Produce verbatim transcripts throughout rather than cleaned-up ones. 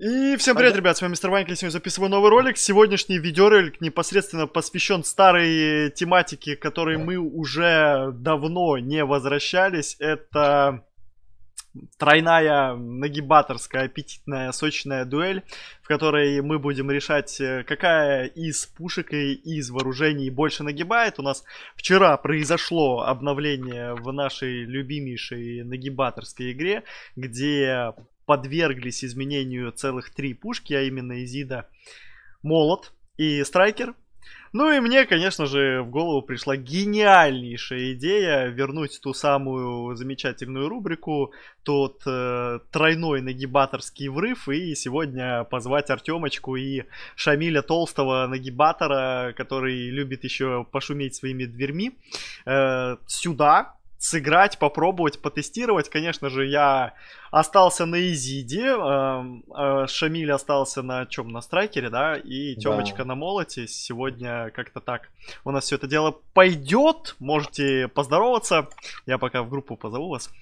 И всем привет, ребят, с вами Мистер Ванька, я сегодня записываю новый ролик. Сегодняшний видеоролик непосредственно посвящен старой тематике, к которой мы уже давно не возвращались. Это тройная нагибаторская аппетитная сочная дуэль, в которой мы будем решать, какая из пушек и из вооружений больше нагибает. У нас вчера произошло обновление в нашей любимейшей нагибаторской игре, где подверглись изменению целых три пушки, а именно Изида, Молот и Страйкер. Ну и мне, конечно же, в голову пришла гениальнейшая идея вернуть ту самую замечательную рубрику, тот э, тройной нагибаторский врыв, и сегодня позвать Артемочку и Шамиля Толстого нагибатора, который любит еще пошуметь своими дверьми, э, сюда. Сыграть, попробовать, потестировать. Конечно же, я остался на Изиде, э, э, Шамиль остался на чем? На Страйкере, да, и Тёмочка да. на Молоте. Сегодня как-то так у нас все это дело пойдет. Можете поздороваться. Я пока в группу позову вас.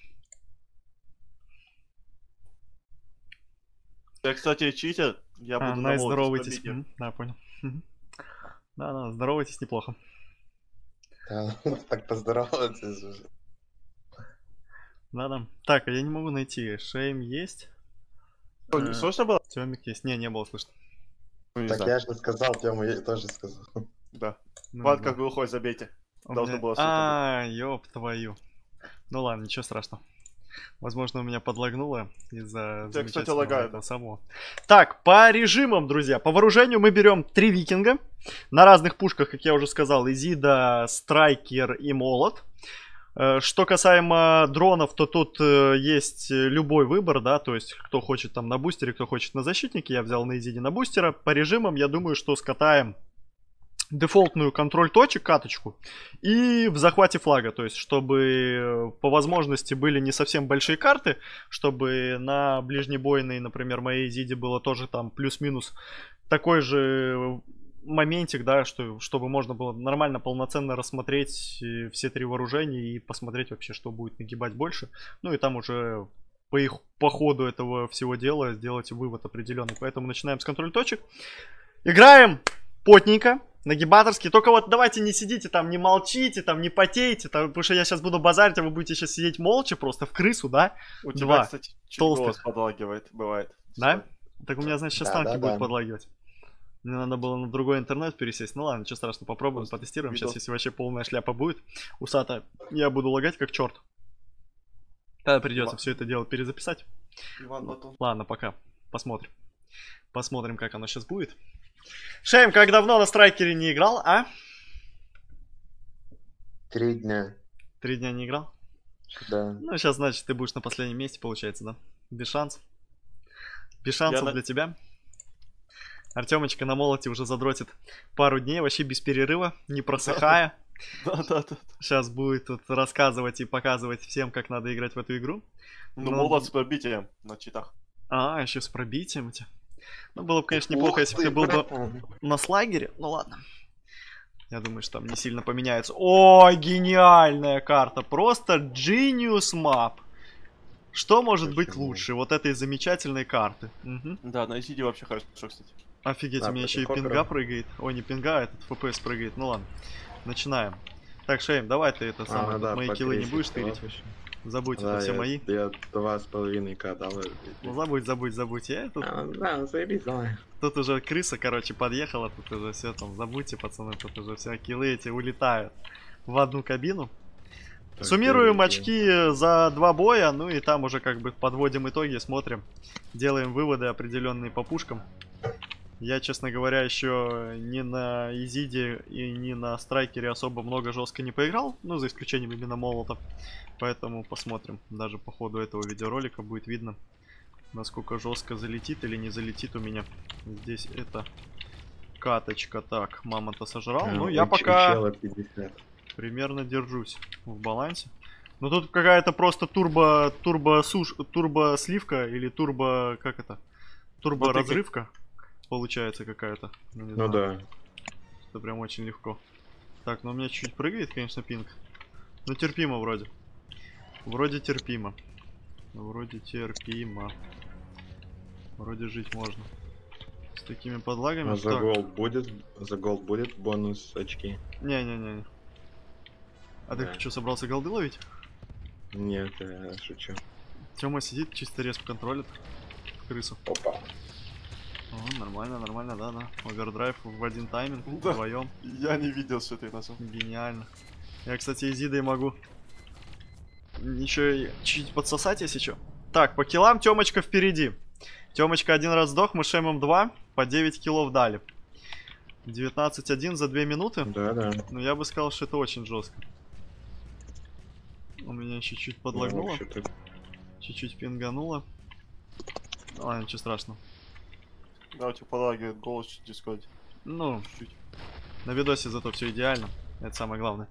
Я, кстати, читер. Я а, буду на на здоровайтесь. Mm-hmm. Да, понял. Mm-hmm. Да, да, здоровайтесь неплохо. Да, так поздороваться уже. Да-да. Так, а я не могу найти. Шейм есть? Что, не слышно было? Тёмик есть. Не, не было слышно. Ну, так я же сказал, Тёма, я тоже сказал. Да. Ну, Влад, да. как глухой, забейте. У Должно меня... было слышно. А, ёб твою. Ну ладно, ничего страшного. Возможно, у меня подлагнуло из-за Тебя, кстати, лагает, да. самого. Так, по режимам, друзья. По вооружению мы берем три викинга. На разных пушках, как я уже сказал, Изида, Страйкер и Молот. Что касаемо дронов, то тут есть любой выбор, да, то есть кто хочет там на бустере, кто хочет на защитнике. Я взял на Изиде на бустера. По режимам, я думаю, что скатаем дефолтную контроль точек, каточку, и в захвате флага, то есть чтобы по возможности были не совсем большие карты, чтобы на ближнебойной, например, моей Изиде было тоже там плюс-минус такой же моментик, да, что, чтобы можно было нормально, полноценно рассмотреть все три вооружения и посмотреть вообще, что будет нагибать больше, ну и там уже по, их, по ходу этого всего дела сделать вывод определенный. Поэтому начинаем с контроль точек, играем потненько, нагибаторский. Только вот давайте не сидите там, не молчите, там не потейте, там, потому что я сейчас буду базарить, а вы будете сейчас сидеть молча, просто в крысу, да? У Два. тебя, кстати, чуть голос подлагивает, бывает. Да? Так у меня, значит, сейчас да, танки да, будут да. подлагивать. Мне надо было на другой интернет пересесть. Ну ладно, ничего страшного, попробуем, Просто потестируем. видос. Сейчас, если вообще полная шляпа будет усата, я буду лагать как черт. Тогда придется Иван. все это дело перезаписать. Иван Батон. Ладно, пока. Посмотрим. Посмотрим, как оно сейчас будет. Шейм, как давно на Страйкере не играл, а? Три дня. Три дня не играл? Да. Ну, сейчас, значит, ты будешь на последнем месте, получается, да? Без шансов. Без шансов Я для на... тебя. Артемочка на молоте уже задротит пару дней, вообще без перерыва, не просыхая. Да-да-да. Сейчас будет тут рассказывать и показывать всем, как надо играть в эту игру. Ну, Но- молот с пробитием на читах. А, еще с пробитием у тебя. Ну, было бы, конечно, неплохо, Ух если бы ты, ты был бы братан. на слагере. Ну, ладно. Я думаю, что там не сильно поменяется. О, гениальная карта. Просто Genius Map. Что может быть Почему? лучше вот этой замечательной карты? Мгм. Да, на Изиде вообще хорошо, кстати. Офигеть, Да, у меня еще и против пинга Кокера. прыгает. Ой, не пинга, а этот эф пи эс прыгает. Ну ладно. Начинаем. Так, Шейм, давай ты это самое, ну да, мои по киллы не тридцать, будешь да. тырить вообще. Забудь, Да, это все я, мои. я два с половиной к дал. Ну забудь, забудь, забудь. Я тут, А, да, заебись, давай. тут уже крыса, короче, подъехала, тут уже все там, забудьте, пацаны, тут уже все киллы эти улетают в одну кабину. Так, Суммируем я- очки за два боя, ну и там уже как бы подводим итоги, смотрим, делаем выводы определенные по пушкам. Я, честно говоря, еще ни на Изиде и ни на Страйкере особо много жестко не поиграл, ну, за исключением именно Молота. Поэтому посмотрим, даже по ходу этого видеоролика будет видно, насколько жестко залетит или не залетит у меня. Здесь это каточка. Так, мама-то сожрал. А, Ну, у я ч- пока у чела пятьдесят. примерно держусь в балансе. Но тут какая-то просто турбо, турбо суш, турбо сливка или турбо, как это? Турбо Вот и разрывка получается какая-то. Ну, не Ну знаю. да. Это прям очень легко. Так, ну у меня чуть-чуть прыгает, конечно, пинг. Но терпимо вроде. Вроде терпимо. Вроде терпимо. Вроде жить можно. С такими подлагами. А за Так. голд будет? За голд будет бонус очки? Не-не-не. А ты Да. что, собрался голды ловить? Нет, я шучу. Тёма сидит, чисто респ контролит. Крысу. Опа. О, нормально, нормально, да-да. Овердрайв в один тайминг, Да. вдвоем. Я не видел, что ты нажал. Гениально. Я, кстати, Изидой могу еще и чуть подсосать, если что. Так, по киллам Тёмочка впереди. Тёмочка один раз сдох, мы шемом два, по девять киллов дали. девятнадцать один за две минуты. Да, да. Но я бы сказал, что это очень жестко. У меня чуть-чуть подлагнуло. Чуть-чуть пингануло. А, ничего страшного. Да, у тебя полагивает голос чуть в дискорде. Ну, Чуть-чуть. на видосе зато все идеально. Это самое главное.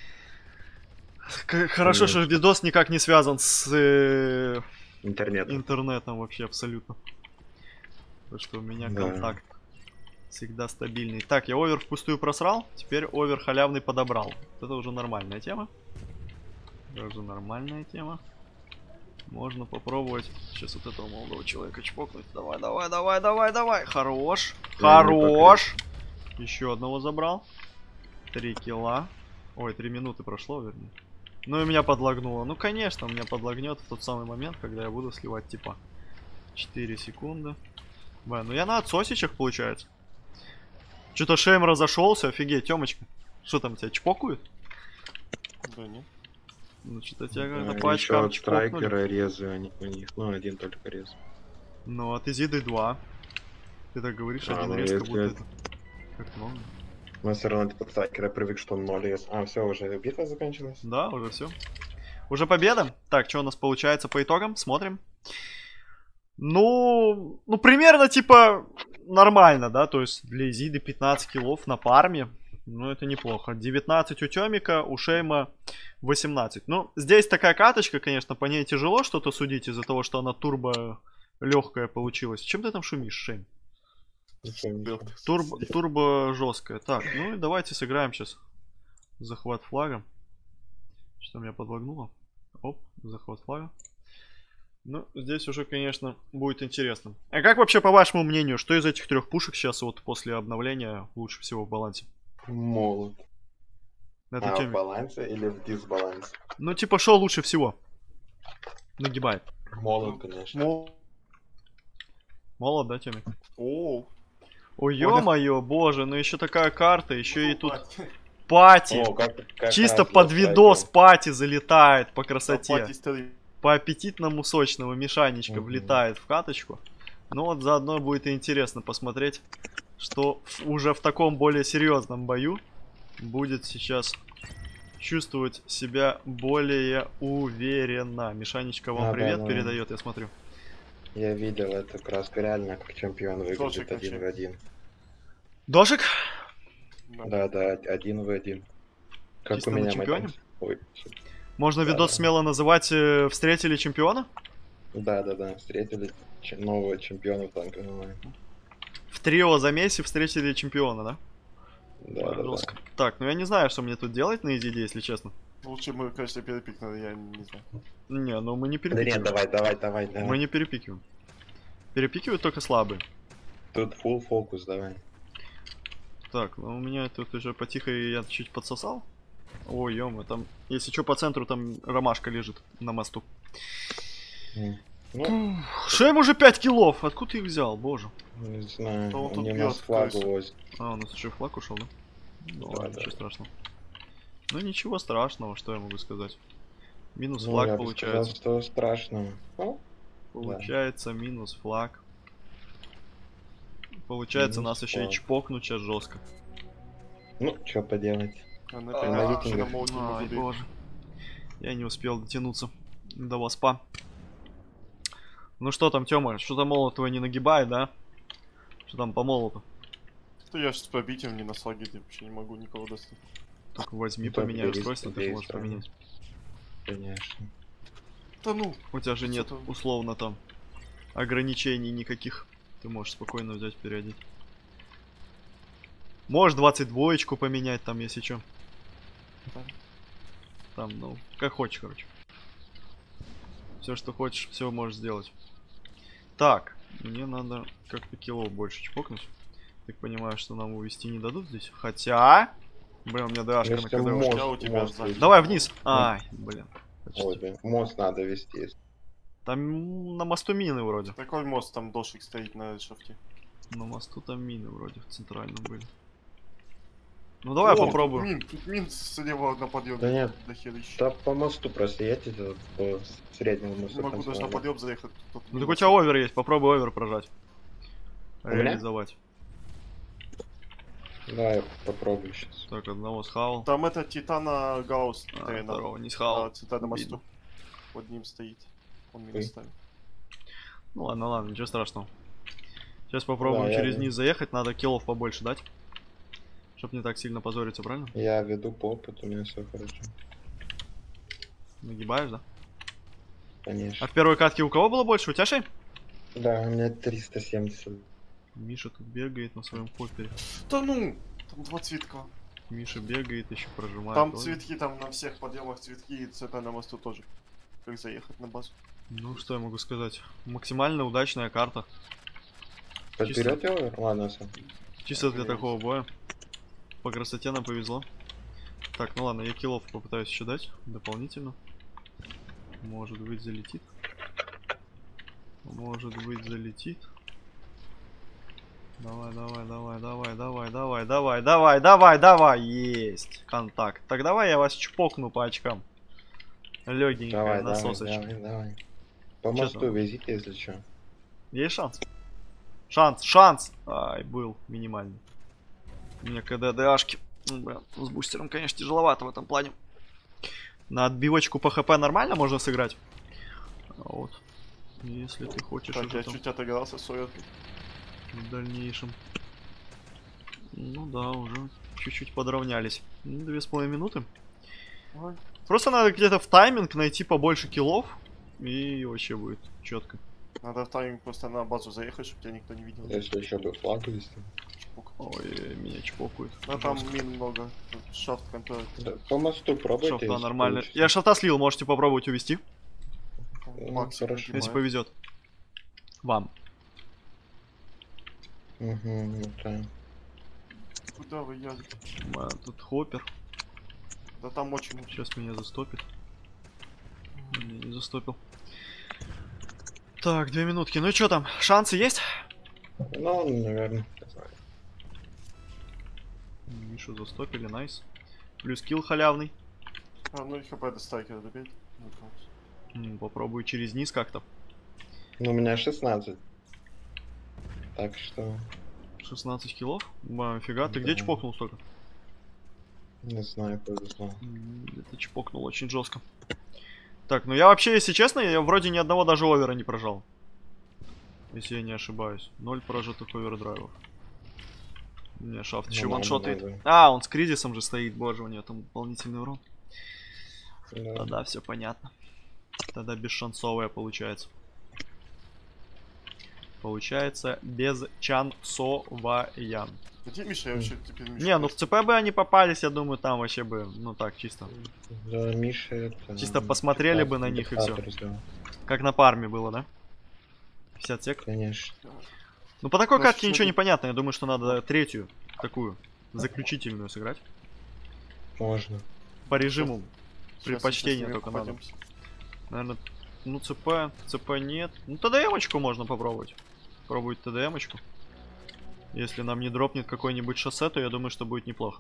К- Хорошо, Конечно. что видос никак не связан с э, Интернет. интернетом вообще абсолютно. Потому что у меня Да. контакт всегда стабильный. Так, я овер впустую просрал, теперь овер халявный подобрал. Вот это уже нормальная тема. Даже нормальная тема. Можно попробовать сейчас вот этого молодого человека чпокнуть. Давай, давай, давай, давай, давай. Хорош. Да, Хорош. Еще одного забрал. Три килла. Ой, три минуты прошло, вернее. Ну и меня подлагнуло. Ну, конечно, меня подлагнет в тот самый момент, когда я буду сливать типа. четыре секунды. Блин, ну я на отсосичах, получается. Что-то Шейм разошелся, офигеть, Тёмочка. Что там, тебя чпокают? Да, нет. Ну, что-то тебя Да, как-то и по еще очкам от чпокнули. страйкера резы они у них. Ну, один только рез. Ну, от Изиды два. Ты так говоришь, А, один ну, рез, как если будто это- это... Как много. Но все равно от страйкера привык, что он ноль рез. А, все, уже битва закончилась? Да, уже все. Уже победа. Так, что у нас получается по итогам? Смотрим. Ну, ну примерно типа нормально, да, то есть для Изиды пятнадцать киллов на парме, ну это неплохо. девятнадцать у Тёмика, у Шейма восемнадцать. Ну, здесь такая каточка, конечно, по ней тяжело что-то судить из-за того, что она турбо легкая получилась. Чем ты там шумишь, Шейм? Турбо, турбо жесткая. Так, ну и давайте сыграем сейчас захват флага. Что меня подлагнуло? Оп, захват флага. Ну, здесь уже, конечно, будет интересно. А как вообще, по вашему мнению, что из этих трех пушек сейчас вот после обновления лучше всего в балансе? Молот. Это А, в Тёмик. балансе или в дисбалансе? Ну, типа, что лучше всего? Нагибает. Молот, конечно. Мол... Молод, да, Тёмик? О, Ой, ё-моё, боже, ну еще такая карта, еще и тут Пати. пати. О, как- как Чисто раз под для видос страйкера. пати залетает по красоте. Пати стоит. По аппетитному сочному Мишанечка Мгм. влетает в каточку. Ну вот заодно будет и интересно посмотреть, что в- уже в таком более серьезном бою будет сейчас чувствовать себя более уверенно. Мишанечка вам Да, да, привет да. передает, я смотрю. Я видел эту краску реально, как чемпион выглядит Тоже один как в один. Дожик? Да. Да, да, один в один. Как Чисто у на меня чемпионе? матч. Ой, Можно Да, видос да. смело называть э, «Встретили чемпиона»? да, да, да, встретили ч- нового чемпиона танка онлайн. В трио за Месси встретили чемпиона, да? Да, да, Жестко. Так, ну я не знаю, что мне тут делать на Изиде, если честно. Лучше мы, конечно, перепик надо, я не знаю. Не, ну мы не да. Да перепикиваем. нет, давай, давай, давай, давай. Мы не перепикиваем. Перепикивают только слабые. Тут full фокус, давай. Так, ну у меня тут уже потихо я чуть подсосал. Ой, ё там, если что, по центру там ромашка лежит на мосту. М. Ну, Шейм уже пять киллов, откуда ты их взял, боже. не знаю, Да он тут они бьёт, нас флагу то есть. возят. А, у нас еще флаг ушел, да? Ну, Да, ладно, да. ничего страшного. Ну ничего страшного, что я могу сказать. Минус Ну, флаг я бы получается. сказал, что страшного. Ну, Получается минус флаг. Получается, Минус нас еще и флаг. чпокнуть сейчас жестко. ну, что поделать. А на А, пятнадцать вообще на викингов. молоте не Ай, могу бить. боже. Я не успел дотянуться до васпа. Ну что там, Тёма, что-то молот твой не нагибает, да? Что там по молоту? Да я с пробитием не на слаге, я вообще не могу никого достать. Только возьми, Ну, так поменяй бери, устройство, ты же бери можешь сразу. поменять. Конечно. Да ну, У тебя же нет, Что-то- условно, там ограничений никаких. Ты можешь спокойно взять, переодеть. Можешь двадцать двоечку поменять там, если что. Да. Там, ну, как хочешь, короче. Все, что хочешь, все можешь сделать. Так, Мне надо как-то кило больше чпокнуть. Так понимаю, что нам увести не дадут здесь. Хотя... Блин, у меня ДАшка на Если КД мост, ушла. у тебя мост сзади. есть. Давай вниз. Ай, блин. Почти. Ой, блин, мост надо вести. Там на мосту мины вроде. Такой мост, там дошик стоит на шафте. На мосту там мины вроде в центральном были. Ну давай О, попробую. Тут мин, тут мин слева на подъеме. Да нет. До херища. Да по мосту просто едете по среднему мосту. Не могу даже на конца. подъем заехать. Тут Ну мин так у тебя овер есть, попробуй овер прожать. меня? Реализовать. Давай попробую сейчас. Так, одного схавал. Там это Титана Гаусс. А, тренер. второго не На схавал. центральном Обидно. мосту. Под ним стоит. Он меня Ой. ставит. Ну ладно, ладно, ничего страшного. Сейчас попробуем Да, я через вижу. низ заехать, надо киллов побольше дать. Чтоб не так сильно позориться, правильно? Я веду по опыту, у меня все хорошо. Нагибаешь, да? Конечно. А в первой катке у кого было больше? У тебя Шей? Да, у меня триста семьдесят. Миша тут бегает на своем хоппере. Да ну! Там два цветка. Миша бегает, еще прожимает. Там тоже. цветки, там на всех подъемах цветки и цвета на мосту тоже. Как заехать на базу? Ну, что я могу сказать? Максимально удачная карта. Подберет его? Ладно, все. Чисто для такого боя. По красоте нам повезло. Так, ну ладно, я киллов попытаюсь еще дать дополнительно. Может быть залетит. Может быть залетит. Давай, давай, давай, давай, давай, давай, давай, давай, давай, давай. Есть контакт. Так давай я вас чпокну по очкам. Легенькая Давай, давай, насосочка. давай, давай. По Чё мосту там? везите, если что. Есть шанс? Шанс, шанс! Ай, был минимальный. У меня КД-ДАшки. Ну, блин, с бустером, конечно, тяжеловато в этом плане. На отбивочку по ХП нормально можно сыграть. А вот. Если ты хочешь Так, уже я там чуть отыгрался, сорок. в дальнейшем. Ну да, уже чуть-чуть подравнялись. Ну, две с половиной минуты. Ой. Просто надо где-то в тайминг найти побольше киллов. И вообще будет четко. Надо в тайминг просто на базу заехать, чтобы тебя никто не видел. Если еще бы флаг вести. Чпок. Ой, меня чпокают. Ну там мин много. Тут шафт контроль. Да, по мосту пробуйте. Шафта если нормально. получится. Я шафта слил, можете попробовать увести, Ну, Макс, хорошо. если понимаю. повезет. Вам. Угу, ну да. Куда вы я? А, тут хоппер. Да там очень... Сейчас меня застопит. Не, не застопил. Так, две минутки. Ну и что там? Шансы есть? Ну, наверное. не знаю. Мишу застопили, найс. Плюс килл халявный. А, ну и хп до стайкера добить. Ну, класс. М, Попробую через низ как-то. Ну, у меня шестнадцать. Так что, шестнадцать киллов? Ба, фига, ты где Да. чпокнул столько? не знаю, повезло. М, Где-то чпокнул очень жестко. Так, ну я вообще, если честно, я вроде ни одного даже овера не прожал. Если я не ошибаюсь. Ноль прожитых овердрайвов. У меня шафт еще Ну, ваншотает. нормально, А, он с кризисом же стоит, боже, у него там дополнительный урон. Да. Тогда все понятно. Тогда бесшансовая получается. Получается безчансовая. Где Миша? Я вообще теперь Мишу Не, ну в просто- ЦП бы они попались, я думаю, там вообще бы, ну так, чисто. Да, Миша это... Чисто посмотрели бы на них и всё. диктатор сделал. Как на парме было, да? пятьдесят сек. Конечно. Ну по такой Ну, катке что ничего ты- не понятно, я думаю, что надо третью, такую, заключительную сыграть. Можно. По режиму. Сейчас предпочтение мы с ними только надо. попадемся. Наверное, ну ЦП, ЦП нет. Ну ТДМочку можно попробовать. Пробовать ТДМочку. Если нам не дропнет какое-нибудь шоссе, то я думаю, что будет неплохо.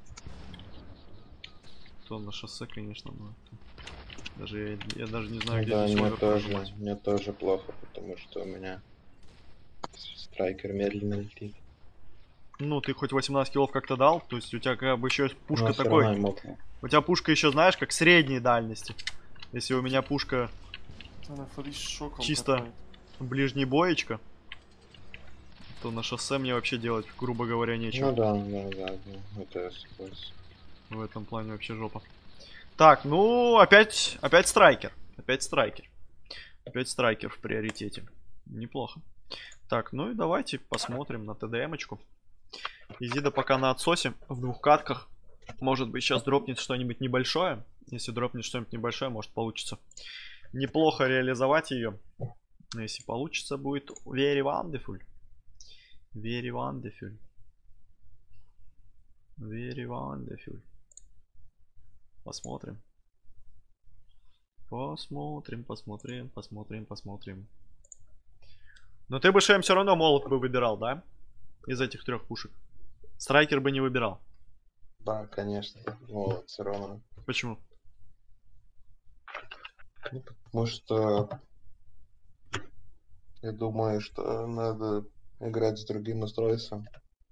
То на шоссе, конечно, но... Даже я, я даже не знаю, Ну где да, здесь мне овер тоже, прожимать. мне тоже плохо, потому что у меня страйкер медленно летит. Ну, ты хоть восемнадцать киллов как-то дал, то есть у тебя как бы еще пушка Но всё такой. равно я мог. У тебя пушка еще, знаешь, как средней дальности. Если у меня пушка Она фариш шоком Чисто. катает. ближней боечка, то на шоссе мне вообще делать, грубо говоря, нечего. Ну да, да, да, да, это я согласен. В этом плане вообще жопа. Так, ну, опять, опять страйкер. Опять страйкер. Опять страйкер в приоритете. Неплохо. Так, ну и давайте посмотрим на ТДМочку. Изида пока на отсосе в двух катках. Может быть, сейчас дропнет что-нибудь небольшое. Если дропнет что-нибудь небольшое, может получится неплохо реализовать ее. Но если получится, будет very wonderful. Very wonderful. Very wonderful. Посмотрим. Посмотрим, посмотрим, посмотрим, посмотрим. Но ты бы, Шем, все равно молот бы выбирал, да? Из этих трех пушек. Страйкер бы не выбирал. Да, конечно. Молот все равно. Почему? Ну, потому что я думаю, что надо играть с другим устройством.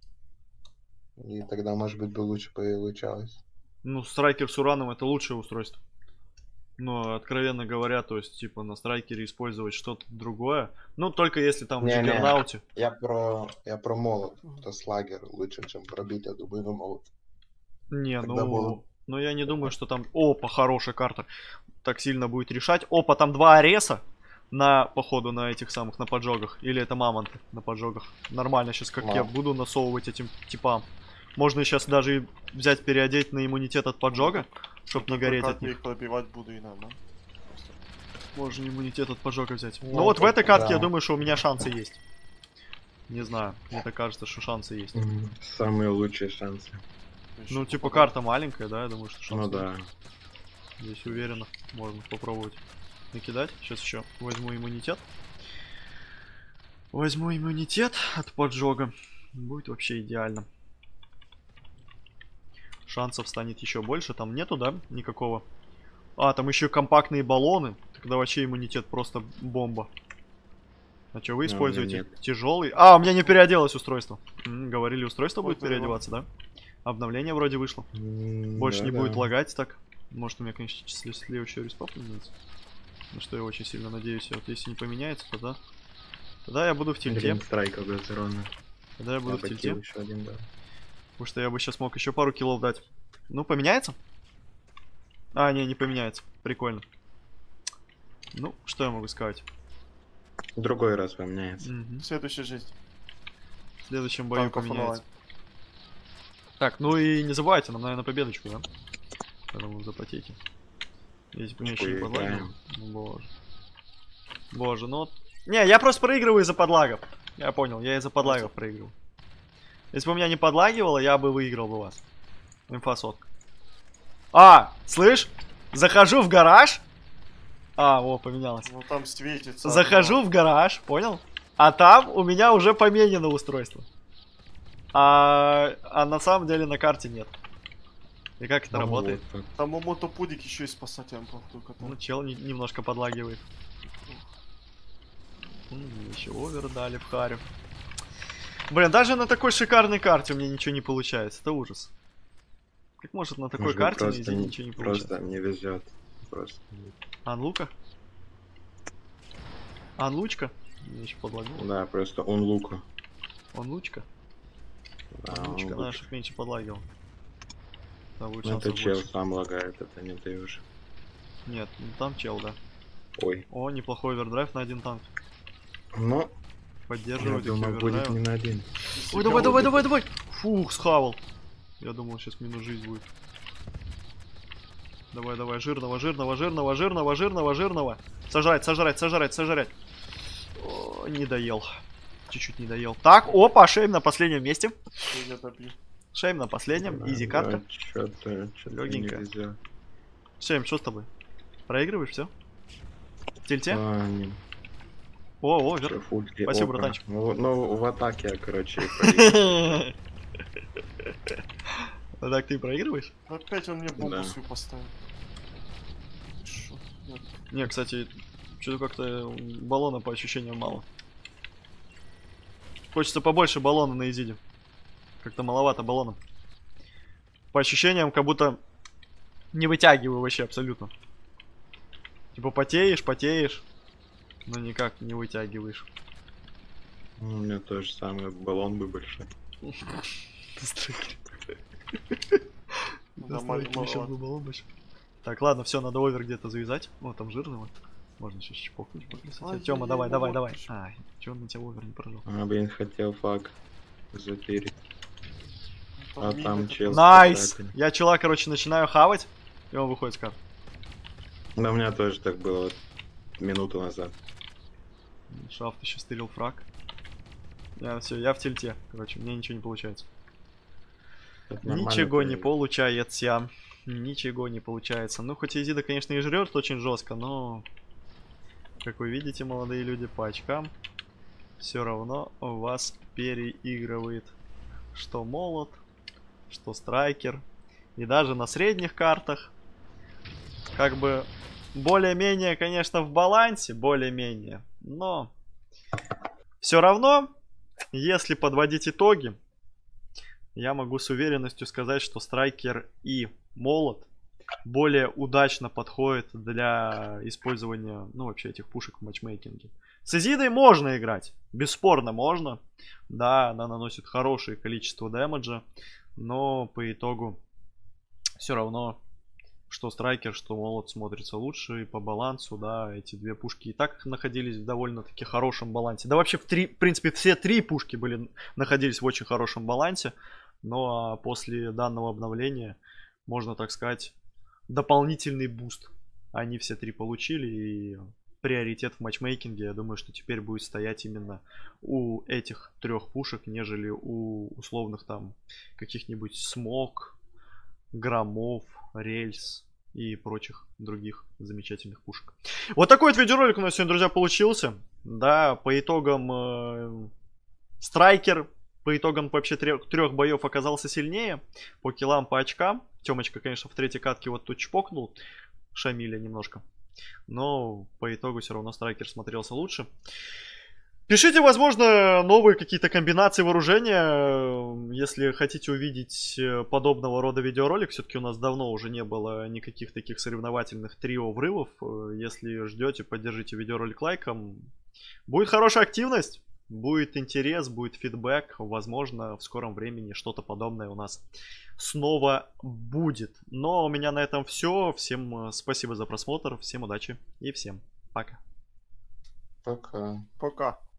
И тогда, может быть, бы лучше получалось. Ну, страйкер с ураном это лучшее устройство. Но, откровенно говоря, то есть, типа, на страйкере использовать что-то другое. Ну, только если там в Не-не. Джиггернауте. Я про я про молот. Это слагер лучше, чем пробить, я думаю, на молот. Не, Тогда ну... молот. Ну, я не думаю, что там... Опа, хорошая карта. Так сильно будет решать. Опа, там два ареса. На, походу, на этих самых, на поджогах. Или это мамонты на поджогах. Нормально сейчас, как Мам. я буду насовывать этим типам. Можно сейчас даже и взять, переодеть на иммунитет от поджога, чтоб не гореть Как от я них. их пробивать буду и надо. Можно иммунитет от поджога взять. Ну, Ну, вот в это этой катке да. я думаю, что у меня шансы есть. Не знаю, мне так кажется, что шансы есть. Мгм. Самые лучшие шансы. Ну, типа, карта маленькая, да, я думаю, что шансы Ну да. есть. Здесь уверенно можно попробовать накидать. Сейчас еще возьму иммунитет. Возьму иммунитет от поджога. Будет вообще идеально. Шансов станет еще больше. Там нету, да, никакого? А, там еще компактные баллоны. Тогда вообще иммунитет просто бомба. А что вы А, у меня используете? нет. Тяжелый. А, у меня не переоделось устройство. М, говорили, устройство будет Вот оно. переодеваться, да? Обновление вроде вышло. М, Больше да, не будет да. лагать так. Может, у меня, конечно, если следующий респап поменяется. На что я очень сильно надеюсь. А вот если не поменяется, тогда... Тогда я буду в тильте. Блин, страйка ровно. Тогда я буду в тильте. Еще один, да. Потому что я бы сейчас мог еще пару киллов дать. Ну, поменяется? А, не, не поменяется. Прикольно. Ну, что я могу сказать? В другой раз поменяется. Мгм. Следующая жизнь. В следующем бою Танков поменяется. Так, ну и не забывайте, нам, наверное, победочку, да? Поэтому запотейте. Если бы меня еще не Поиграем. подлагивал. Ну, боже. Боже, ну... вот- Не, я просто проигрываю из-за подлагов. Я понял, я из-за подлагов проигрываю. Если бы у меня не подлагивало, я бы выиграл бы вас. Инфа сотка. А, слышь? Захожу в гараж. А, о, поменялось. Ну там светится. Захожу в гараж, понял? А там у меня уже поменено устройство. А, а на самом деле на карте нет. И как это Ну, работает? вот так. Там у мотопудик еще и спасателем походу. Ну, чел не- немножко подлагивает. М, Еще овер дали в харю. Блин, даже на такой шикарной карте у меня ничего не получается. Это ужас. Как может на такой Может, карте на просто Изи не- ничего не получается? Просто мне везет. Просто. Анлука? Анлучка? Мне еще подлагивал. Да, просто он лука. Анлучка? Да, Анлучка, он надо, лука. чтоб меньше подлагивал. Да, будет Ну, это шансов чел больше. сам лагает, это не ты уже. Нет, ну там чел, да. Ой. О, неплохой овердрайв на один танк. Ну, я Поддерживаю такие думаю, будет овердрайвы. не на один. Ой, давай, давай, давай, давай! Фух, схавал. Я думал, сейчас минус жизнь будет. Давай, давай, жирного, жирного, жирного, жирного, жирного, жирного. Сожрать, сожрать, сожрать, сожрать. О, не доел. Чуть-чуть не доел. Так, опа, Шейм на последнем месте. Я добью. Шейм на последнем. Да, Изи катка. да, Чё-то, чё-то не Лёгенько. везет. Шейм, что с тобой? Проигрываешь, все? В тильте? А, не, О, овер. всё, фульки. Спасибо, Опа. братанчик. Ну, ну, в атаке я, короче, проиграл. Ну так ты проигрываешь? Опять он мне бомбу Да. свою поставил. Ты шо? Нет. Не, кстати, что-то как-то баллона по ощущениям мало. Хочется побольше баллона на изиде. Как-то маловато баллона. По ощущениям, как будто не вытягиваю вообще абсолютно. Типа потеешь, потеешь, но никак не вытягиваешь. У меня то же самое, баллон бы большой. Да, мало- мало. баллон большой. Так, ладно, все, надо овер где-то завязать. О, там жирного. Можно сейчас чпокнуть по красоте. Ай, Тёма, я давай, не давай, могу давай. вообще. Ай, чё он на тебя овер не прожал? А, блин, хотел фак затырить. А мины там как- чел. Найс! спасатель. Я чела, короче, начинаю хавать, и он выходит с карты. Да, у меня тоже так было вот минуту назад. Шафт еще стырил фраг. Я, все, я в тильте. Короче, мне ничего не получается. Ничего не получается. Ничего не получается. Ну, хоть Изида, конечно, и жрет очень жестко, но... Как вы видите, молодые люди, по очкам все равно вас переигрывает. Что молот, что страйкер. И даже на средних картах. Как бы более-менее, конечно, в балансе. Более-менее. Но все равно, если подводить итоги, я могу с уверенностью сказать, что страйкер и молот более удачно подходят для использования, ну, вообще этих пушек в матчмейкинге. С Изидой можно играть. Бесспорно можно. Да, она наносит хорошее количество дэмэджа. Но по итогу все равно, что страйкер, что молот смотрится лучше. И по балансу, да, эти две пушки и так находились в довольно-таки хорошем балансе. Да вообще, в, три, в принципе, все три пушки были, находились в очень хорошем балансе. Но после данного обновления, можно так сказать, дополнительный буст они все три получили. И приоритет в матчмейкинге, я думаю, что теперь будет стоять именно у этих трех пушек, нежели у условных там каких-нибудь смог, громов, рельс и прочих других замечательных пушек. Вот такой вот видеоролик у нас сегодня, друзья, получился. Да, по итогам э, страйкер, по итогам вообще трех, трех боев оказался сильнее. По киллам, по очкам. Темочка, конечно, в третьей катке вот тут чпокнул Шамиля немножко. Но по итогу все равно страйкер смотрелся лучше. Пишите, возможно, новые какие-то комбинации вооружения, если хотите увидеть подобного рода видеоролик. Все-таки у нас давно уже не было никаких таких соревновательных трио-врывов. Если ждете, поддержите видеоролик лайком. Будет хорошая активность, будет интерес, будет фидбэк. Возможно, в скором времени что-то подобное у нас снова будет. Но у меня на этом все. Всем спасибо за просмотр, всем удачи и всем пока. Пока. Пока.